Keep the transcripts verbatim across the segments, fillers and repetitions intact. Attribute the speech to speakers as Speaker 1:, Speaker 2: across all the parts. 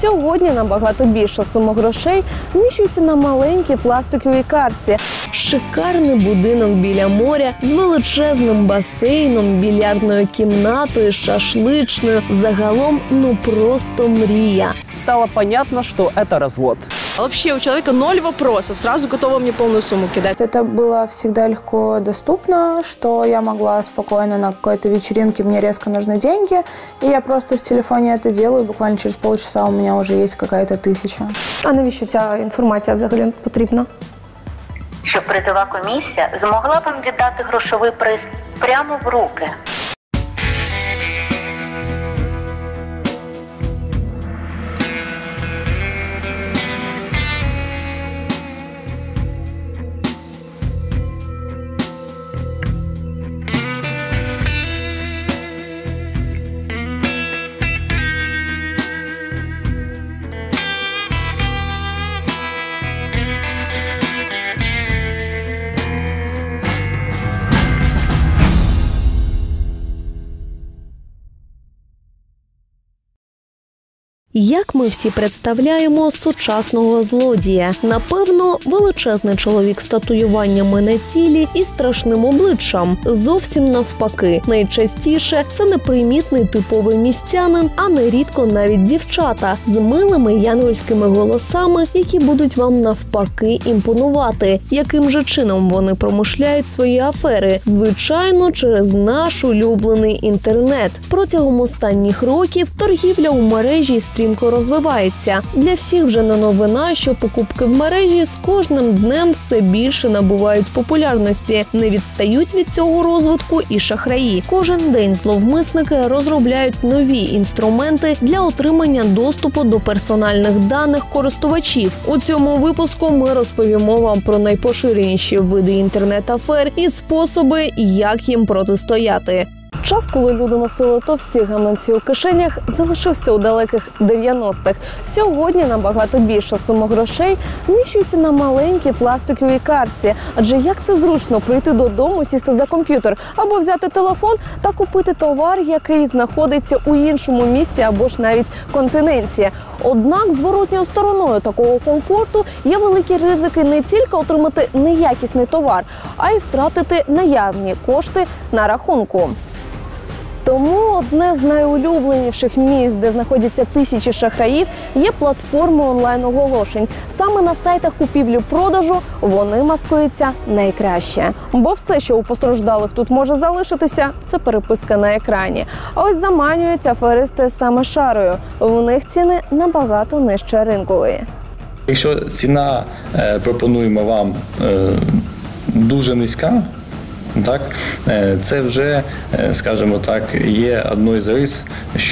Speaker 1: Сьогодні набагато більша сума грошей вміщується на маленькій пластиковій картці. Шикарний будинок біля моря з величезним басейном, більярдною кімнатою, шашличною. Загалом, ну просто мрія.
Speaker 2: Стало понятно, что это развод.
Speaker 3: Вообще у человека ноль вопросов, сразу готова мне полную сумму кидать.
Speaker 4: Это было всегда легко доступно, что я могла спокойно на какой-то вечеринке, мне резко нужны деньги, и я просто в телефоне это делаю, буквально через полчаса у меня уже есть какая-то тысяча.
Speaker 1: А навіщо ця інформація взагалі потрібна?
Speaker 5: Щоб призова комісія змогла вам віддати грошовий приз прямо в руки.
Speaker 1: Як ми всі представляємо сучасного злодія? Напевно, величезний чоловік з татуюваннями на тілі і страшним обличчям. Зовсім навпаки. Найчастіше це непримітний типовий містянин, а нерідко навіть дівчата з милими янгольськими голосами, які будуть вам навпаки імпонувати. Яким же чином вони промишляють свої афери? Звичайно, через наш улюблений інтернет. Протягом останніх років торгівля у мережі стрімко розвивається. Для всіх вже не новина, що покупки в мережі з кожним днем все більше набувають популярності. Не відстають від цього розвитку і шахраї. Кожен день зловмисники розробляють нові інструменти для отримання доступу до персональних даних користувачів. У цьому випуску ми розповімо вам про найпоширеніші види інтернет-афер і способи, як їм протистояти. Час, коли люди носили товсті гаманці у кишенях, залишився у далеких дев'яностих. Сьогодні набагато більша сума грошей вміщується на маленькій пластиковій картці. Адже як це зручно прийти додому, сісти за комп'ютер або взяти телефон та купити товар, який знаходиться у іншому місті або ж навіть континенті. Однак зворотньою стороною такого комфорту є великі ризики не тільки отримати неякісний товар, а й втратити наявні кошти на рахунку. Тому одне з найулюбленіших місць, де знаходяться тисячі шахраїв, є платформи онлайн-оголошень. Саме на сайтах купівлі-продажу вони маскуються найкраще. Бо все, що у постраждалих тут може залишитися, це переписка на екрані. А ось заманюють аферисти саме шарою. В них ціни набагато нижче ринкової.
Speaker 6: Якщо ціна е, пропонуємо вам е, дуже низька, так, це вже, скажімо так, є одною з рис,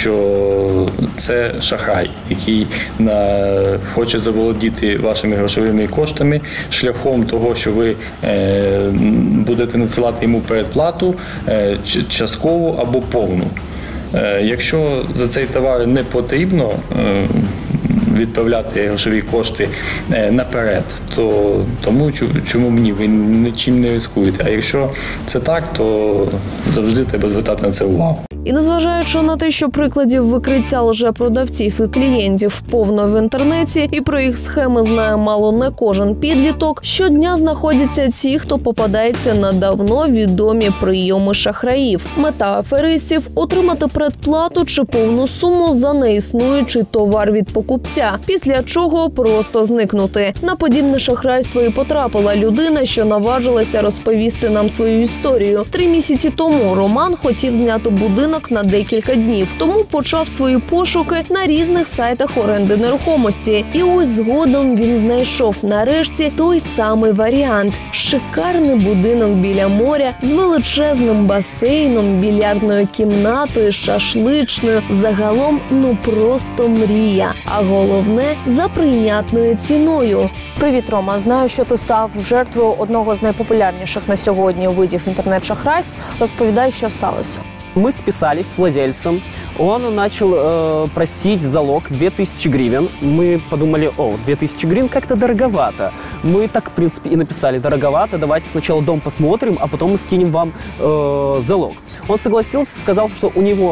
Speaker 6: що це шахрай, який на, хоче заволодіти вашими грошовими коштами шляхом того, що ви е, будете надсилати йому передплату е, часткову або повну. Е, якщо за цей товар не потрібно е, відправляти грошові кошти наперед, то тому чому мені ви нічим не ризикуєте. А якщо це так, то завжди треба звертати на це увагу.
Speaker 1: І незважаючи на те, що прикладів викриття лжепродавців і клієнтів повно в інтернеті, і про їх схеми знає мало не кожен підліток, щодня знаходяться ті, хто попадається на давно відомі прийоми шахраїв. Мета аферистів – отримати предплату чи повну суму за неіснуючий товар від покупця, після чого просто зникнути. На подібне шахрайство і потрапила людина, що наважилася розповісти нам свою історію. Три місяці тому Роман хотів зняти будинок на декілька днів, тому почав свої пошуки на різних сайтах оренди нерухомості. І ось згодом він знайшов нарешті той самий варіант – шикарний будинок біля моря з величезним басейном, більярдною кімнатою, шашличною. Загалом, ну просто мрія. А головне – за прийнятною ціною. Привіт, Рома. Знаю, що ти став жертвою одного з найпопулярніших на сьогодні видів інтернет-шахрайств. Розповідай, що сталося.
Speaker 2: Мы списались с владельцем, он начал э, просить залог две тысячи гривен. Мы подумали, о, две тысячи гривен как-то дороговато. Мы так, в принципе, и написали, дороговато, давайте сначала дом посмотрим, а потом мы скинем вам э, залог. Он согласился, сказал, что у него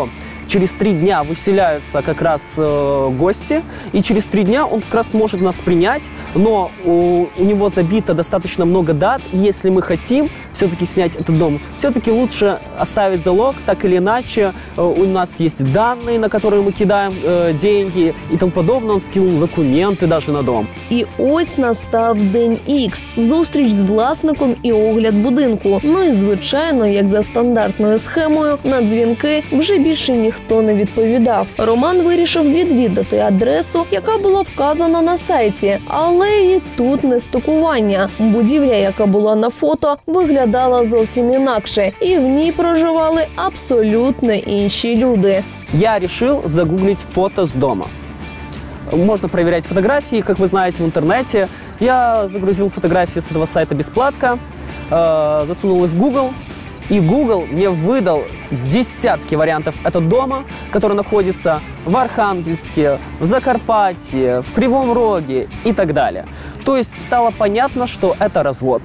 Speaker 2: через три дня выселяются как раз э, гости, и через три дня он как раз может нас принять, но у, у него забито достаточно много дат, и если мы хотим все-таки снять этот дом, все-таки лучше оставить залог, так или иначе э, у нас есть данные, на которые мы кидаем э, деньги и тому подобное, он скинул документы даже на дом.
Speaker 1: І ось настав день Ікс – зустріч з власником і огляд будинку. Ну і, звичайно, як за стандартною схемою, на дзвінки вже більше ніхто не відповідав. Роман вирішив відвідати адресу, яка була вказана на сайті, але і тут нестикування. Будівля, яка була на фото, виглядала зовсім інакше, і в ній проживали абсолютно інші люди.
Speaker 2: Я решил загуглить фото с дома. Можно проверять фотографии, как вы знаете, в интернете. Я загрузил фотографии с этого сайта бесплатно, э, засунул их в Google, и Google мне выдал десятки вариантов этого дома, который находится в Архангельске, в Закарпатье, в Кривом Роге и так далее. То есть стало понятно, что это развод.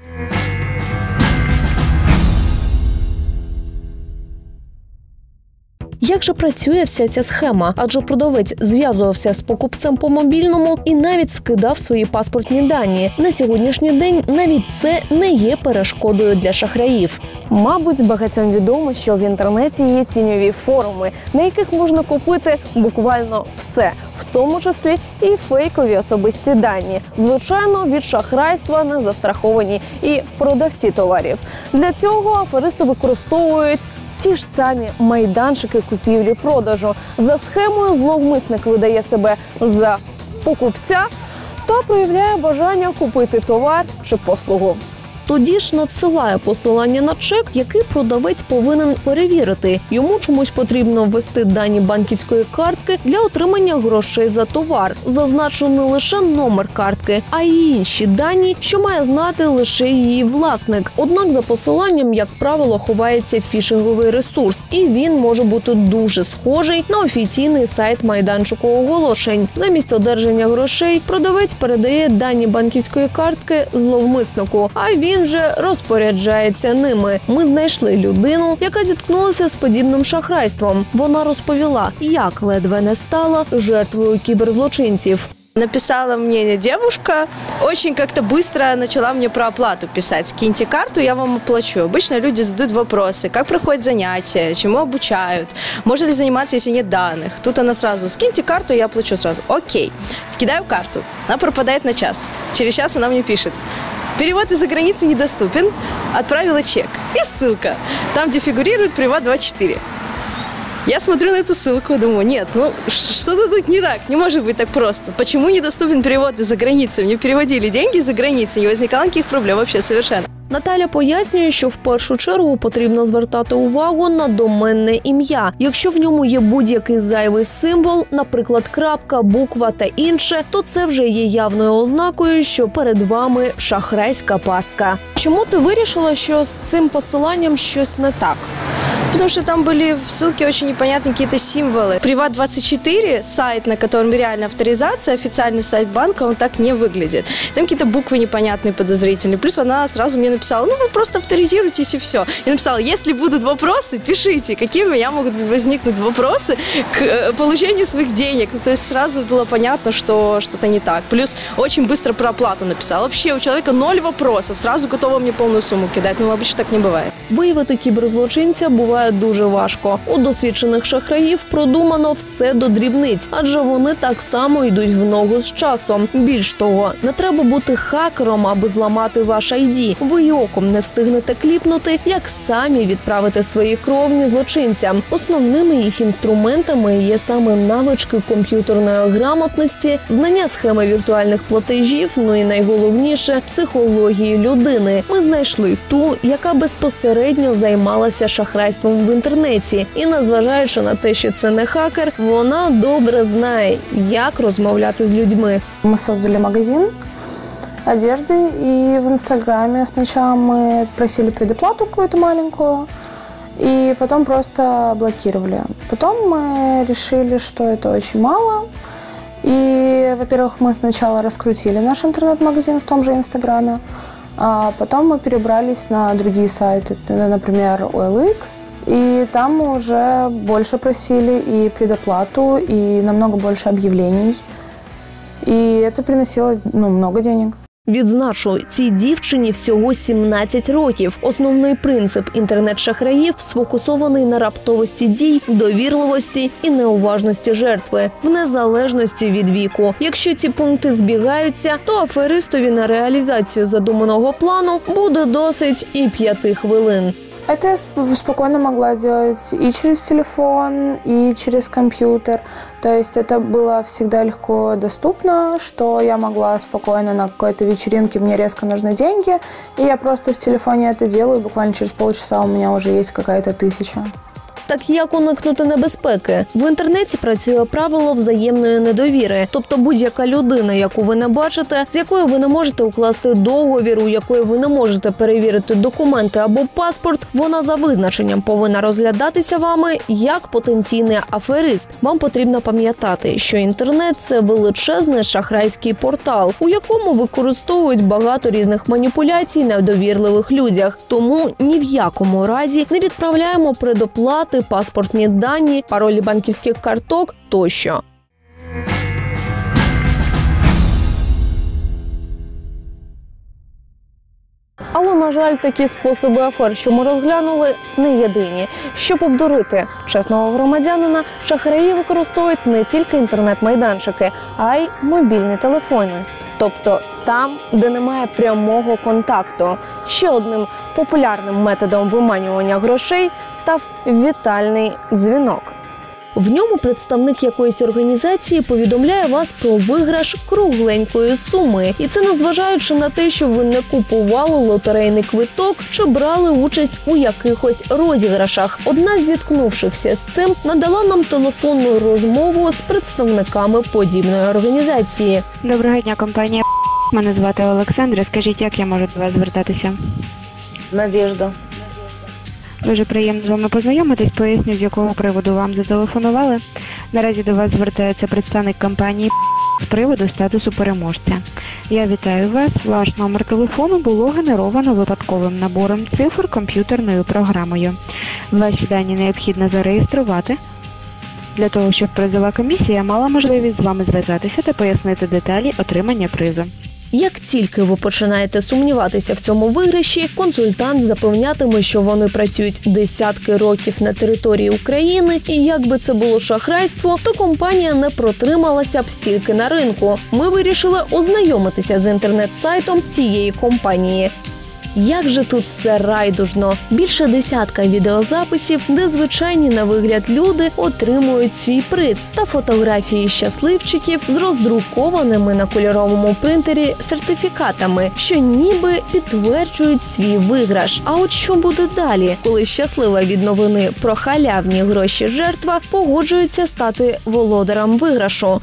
Speaker 1: Як же працює вся ця схема? Адже продавець зв'язувався з покупцем по мобільному і навіть скидав свої паспортні дані. На сьогоднішній день навіть це не є перешкодою для шахраїв. Мабуть, багатьом відомо, що в інтернеті є тіньові форуми, на яких можна купити буквально все, в тому числі і фейкові особисті дані. Звичайно, від шахрайства не застраховані і продавці товарів. Для цього аферисти використовують ті ж самі майданчики купівлі-продажу. За схемою зловмисник видає себе за покупця та проявляє бажання купити товар чи послугу. Тоді ж надсилає посилання на чек, який продавець повинен перевірити. Йому чомусь потрібно ввести дані банківської картки для отримання грошей за товар. Зазначу не лише номер картки, а й інші дані, що має знати лише її власник. Однак за посиланням, як правило, ховається фішинговий ресурс, і він може бути дуже схожий на офіційний сайт майданчику оголошень. Замість одержання грошей продавець передає дані банківської картки зловмиснику, а він Він вже розпоряджається ними. Ми знайшли людину, яка зіткнулася з подібним шахрайством. Вона розповіла, як ледве не стала жертвою кіберзлочинців.
Speaker 3: Написала мне девушка, очень как-то быстро начала мне про оплату писать. Скиньте карту, я вам оплачу. Обычно люди задают вопросы, как проходят занятия, чему обучают, можно ли заниматься, если нет данных. Тут она сразу, скиньте карту, я оплачу сразу. Окей. Кидаю карту, она пропадает на час. Через час она мне пишет: перевод из-за границы недоступен, отправила чек. И ссылка, там, где фигурирует Приват двадцать четыре. Я смотрю на эту ссылку и думаю, нет, ну что-то тут не так, не может быть так просто. Почему недоступен перевод из-за границы? Мне переводили деньги из-за границы, не возникало никаких проблем вообще совершенно.
Speaker 1: Наталя пояснює, що в першу чергу потрібно звертати увагу на доменне ім'я. Якщо в ньому є будь-який зайвий символ, наприклад, крапка, буква та інше, то це вже є явною ознакою, що перед вами шахрайська пастка.
Speaker 3: Чому ти вирішила, що з цим посиланням щось не так? Потому что там были в ссылке очень непонятные какие-то символы. Приват двадцать четыре, сайт, на котором реально авторизация, официальный сайт банка, он так не выглядит. Там какие-то буквы непонятные, подозрительные. Плюс она сразу мне написала, ну вы просто авторизируйтесь и все. И написала, если будут вопросы, пишите. Какие у меня могут возникнуть вопросы к получению своих денег. Ну, то есть сразу было понятно, что что-то не так. Плюс очень быстро про оплату написала. Вообще у человека ноль вопросов, сразу готова мне полную сумму кидать. Ну, обычно так не бывает.
Speaker 1: Виявити кіберзлочинця буває дуже важко. У досвідчених шахраїв продумано все до дрібниць, адже вони так само йдуть в ногу з часом. Більш того, не треба бути хакером, аби зламати ваш ай ді. Ви й оком не встигнете кліпнути, як самі відправити свої кровні злочинцям. Основними їх інструментами є саме навички комп'ютерної грамотності, знання схеми віртуальних платежів, ну і найголовніше – психології людини. Ми знайшли ту, яка безпосередньо займалася шахрайством в інтернеті. І незважаючи на те, що це не хакер, вона добре знає, як розмовляти з людьми.
Speaker 4: Мы создали магазин одежды, и в Инстаграме сначала мы просили предоплату какую-то маленькую, и потом просто блокировали. Потом мы решили, что это очень мало. И, во-первых, мы сначала раскрутили наш интернет-магазин в том же Инстаграме, а потом мы перебрались на другие сайты, например, о эл икс И там мы уже больше просили и предоплату, и намного больше объявлений. И это приносило, ну, много денег.
Speaker 1: Відзначу, цій дівчині всього сімнадцять років. Основний принцип інтернет-шахраїв сфокусований на раптовості дій, довірливості і неуважності жертви, в незалежності від віку. Якщо ці пункти збігаються, то аферистові на реалізацію задуманого плану буде досить і п'яти хвилин.
Speaker 4: Это я спокойно могла делать и через телефон, и через компьютер. То есть это было всегда легко доступно, что я могла спокойно на какой-то вечеринке, мне резко нужны деньги, и я просто в телефоне это делаю, буквально через полчаса у меня уже есть какая-то тысяча.
Speaker 1: Так як уникнути небезпеки? В інтернеті працює правило взаємної недовіри. Тобто будь-яка людина, яку ви не бачите, з якою ви не можете укласти договір, у якої ви не можете перевірити документи або паспорт, вона за визначенням повинна розглядатися вами як потенційний аферист. Вам потрібно пам'ятати, що інтернет – це величезний шахрайський портал, у якому використовують багато різних маніпуляцій на довірливих людях. Тому ні в якому разі не відправляємо предоплати, паспортні дані, паролі банківських карток тощо. Але, на жаль, такі способи афер, що ми розглянули, не єдині. Щоб обдурити чесного громадянина, шахраї використовують не тільки інтернет-майданчики, а й мобільні телефони. Тобто там, де немає прямого контакту. Ще одним популярним методом виманювання грошей став вітальний дзвінок. В ньому представник якоїсь організації повідомляє вас про виграш кругленької суми. І це незважаючи на те, що ви не купували лотерейний квиток чи брали участь у якихось розіграшах. Одна з зіткнувшихся з цим надала нам телефонну розмову з представниками подібної організації.
Speaker 7: Доброго дня, компанія. Мене звати Олександра. Скажіть, як я можу до вас звертатися?
Speaker 8: Надежда.
Speaker 7: Дуже приємно з вами познайомитись. Поясню, з якого приводу вам зателефонували. Наразі до вас звертається представник компанії з приводу статусу переможця. Я вітаю вас. Ваш номер телефону було генеровано випадковим набором цифр комп'ютерною програмою. Ваші дані необхідно зареєструвати для того, щоб призова комісія мала можливість з вами зв'язатися та пояснити деталі отримання призу.
Speaker 1: Як тільки ви починаєте сумніватися в цьому виграші, консультант запевнятиме, що вони працюють десятки років на території України, і якби це було шахрайство, то компанія не протрималася б стільки на ринку. Ми вирішили ознайомитися з інтернет-сайтом цієї компанії. Як же тут все райдужно. Більше десятка відеозаписів, де звичайні на вигляд люди отримують свій приз, та фотографії щасливчиків з роздрукованими на кольоровому принтері сертифікатами, що ніби підтверджують свій виграш. А от що буде далі, коли щаслива від новини про халявні гроші жертва погоджується стати володарем виграшу?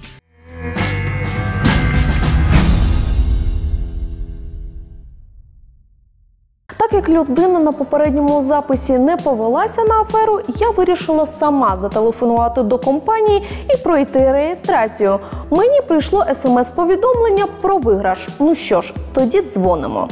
Speaker 1: Так як людина на попередньому записі не повелася на аферу, я вирішила сама зателефонувати до компанії і пройти реєстрацію. Мені прийшло смс-повідомлення про виграш. Ну що ж, тоді дзвонимо.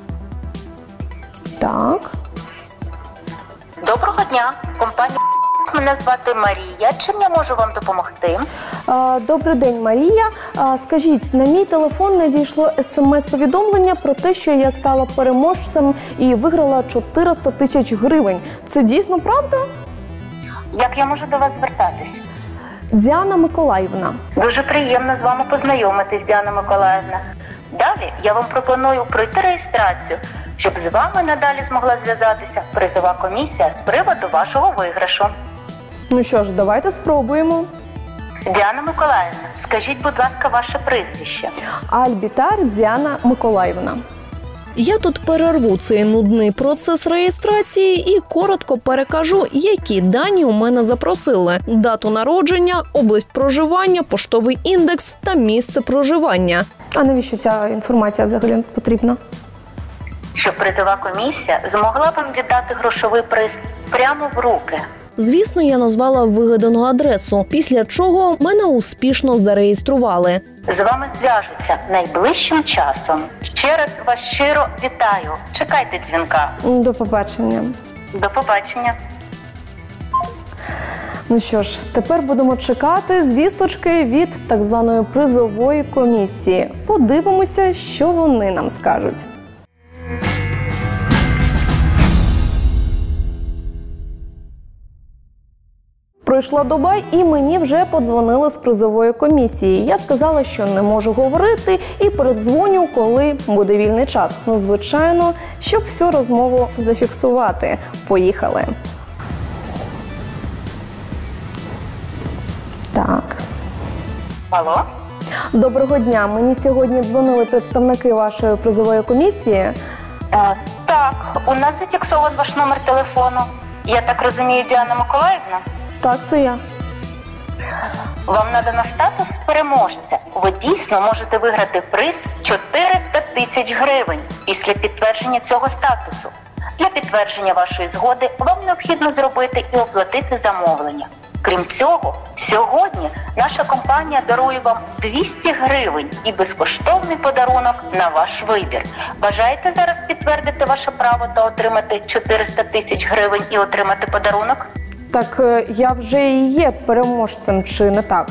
Speaker 1: Так.
Speaker 5: Доброго дня, компанія. Мене звати Марія. Чим я можу вам допомогти?
Speaker 1: Добрий день, Марія. Скажіть, на мій телефон надійшло смс-повідомлення про те, що я стала переможцем і виграла чотириста тисяч гривень. Це дійсно правда?
Speaker 5: Як я можу до вас звертатись?
Speaker 1: Діана Миколаївна.
Speaker 5: Дуже приємно з вами познайомитись, Діана Миколаївна. Далі я вам пропоную пройти реєстрацію, щоб з вами надалі змогла зв'язатися призова комісія з приводу вашого виграшу.
Speaker 1: Ну що ж, давайте спробуємо.
Speaker 5: Діана Миколаївна, скажіть, будь ласка, ваше прізвище.
Speaker 1: Альбітар Діана Миколаївна. Я тут перерву цей нудний процес реєстрації і коротко перекажу, які дані у мене запросили. Дату народження, область проживання, поштовий індекс та місце проживання. А навіщо ця інформація взагалі потрібна?
Speaker 5: Щоб призова комісія змогла вам віддати грошовий приз прямо в руки.
Speaker 1: Звісно, я назвала вигадану адресу, після чого мене успішно зареєстрували.
Speaker 5: З вами зв'яжуться найближчим часом. Ще раз вас щиро вітаю. Чекайте дзвінка.
Speaker 1: До побачення.
Speaker 5: До побачення.
Speaker 1: Ну що ж, тепер будемо чекати звісточки від так званої призової комісії. Подивимося, що вони нам скажуть. Пройшла доба, і мені вже подзвонили з призової комісії. Я сказала, що не можу говорити, і передзвоню, коли буде вільний час. Ну, звичайно, щоб всю розмову зафіксувати. Поїхали. Так.
Speaker 5: Алло?
Speaker 1: Доброго дня. Мені сьогодні дзвонили представники вашої призової комісії.
Speaker 5: Е, так, у нас зафіксований ваш номер телефону. Я так розумію, Діана Миколаївна?
Speaker 1: Так, це я.
Speaker 5: Вам надано статус переможця. Ви дійсно можете виграти приз чотириста тисяч гривень після підтвердження цього статусу. Для підтвердження вашої згоди вам необхідно зробити і оплатити замовлення. Крім цього, сьогодні наша компанія дарує вам двісті гривень і безкоштовний подарунок на ваш вибір. Бажаєте зараз підтвердити ваше право та отримати чотириста тисяч гривень і отримати подарунок?
Speaker 1: Так я вже і є переможцем, чи не так?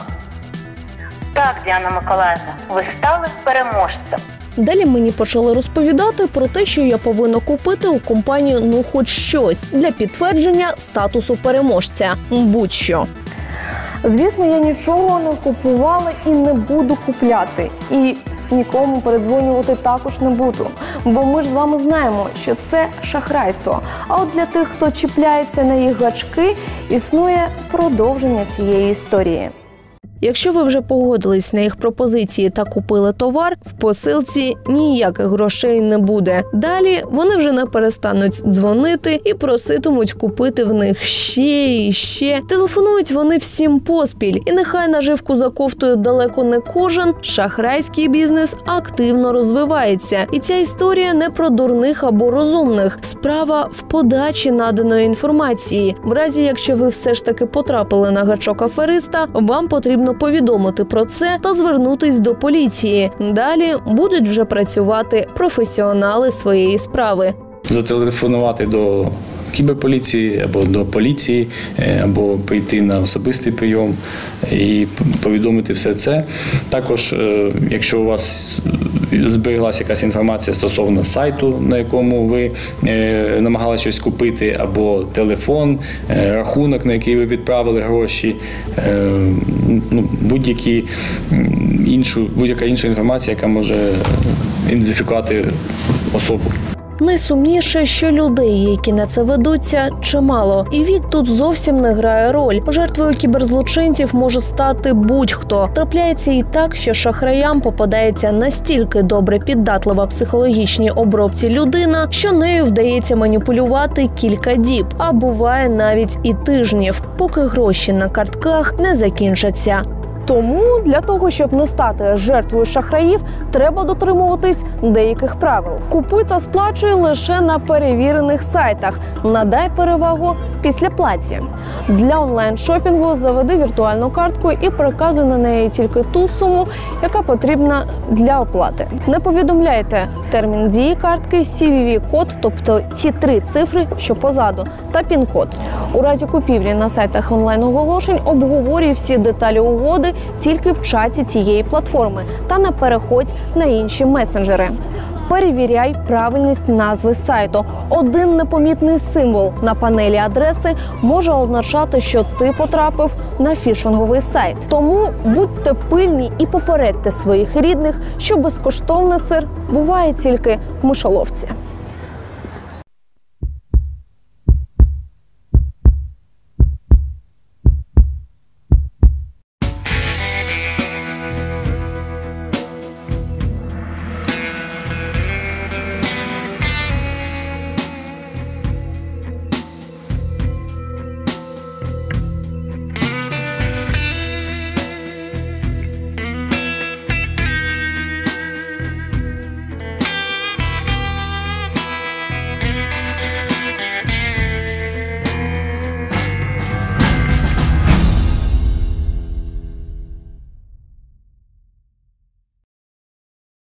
Speaker 5: Так, Діана Миколаївна, ви стали переможцем.
Speaker 1: Далі мені почали розповідати про те, що я повинна купити у компанію ну хоч щось для підтвердження статусу переможця. Будь-що. Звісно, я нічого не купувала і не буду купляти. І нікому передзвонювати також не буду. Бо ми ж з вами знаємо, що це шахрайство. А от для тих, хто чіпляється на їх гачки, існує продовження цієї історії. Якщо ви вже погодились на їх пропозиції та купили товар, в посилці ніяких грошей не буде. Далі вони вже не перестануть дзвонити і проситимуть купити в них ще і ще. Телефонують вони всім поспіль. І нехай наживку заковтує далеко не кожен, шахрайський бізнес активно розвивається. І ця історія не про дурних або розумних. Справа в подачі наданої інформації. В разі, якщо ви все ж таки потрапили на гачок афериста, вам потрібно повідомити про це та звернутись до поліції. Далі будуть вже працювати професіонали своєї справи.
Speaker 6: Зателефонувати до кіберполіції або до поліції, або прийти на особистий прийом і повідомити все це. Також, якщо у вас збереглася якась інформація стосовно сайту, на якому ви намагалися щось купити, або телефон, рахунок, на який ви відправили гроші, ну, будь-які іншу, будь-яка інша інформація, яка може ідентифікувати особу.
Speaker 1: Найсумніше, що людей, які на це ведуться, чимало. І вік тут зовсім не грає роль. Жертвою кіберзлочинців може стати будь-хто. Трапляється і так, що шахраям попадається настільки добре піддатлива психологічній обробці людина, що нею вдається маніпулювати кілька діб, а буває навіть і тижнів, поки гроші на картках не закінчаться. Тому для того, щоб не стати жертвою шахраїв, треба дотримуватись деяких правил. Купуй та сплачуй лише на перевірених сайтах. Надай перевагу після платі. Для онлайн-шопінгу заведи віртуальну картку і переказуй на неї тільки ту суму, яка потрібна для оплати. Не повідомляйте термін дії картки, сі ві ві-код, тобто ті три цифри, що позаду, та пін-код. У разі купівлі на сайтах онлайн-оголошень обговорюй всі деталі угоди тільки в чаті цієї платформи та не переходь на інші месенджери. Перевіряй правильність назви сайту. Один непомітний символ на панелі адреси може означати, що ти потрапив на фішинговий сайт. Тому будьте пильні і попередьте своїх рідних, що безкоштовний сир буває тільки в мишоловці.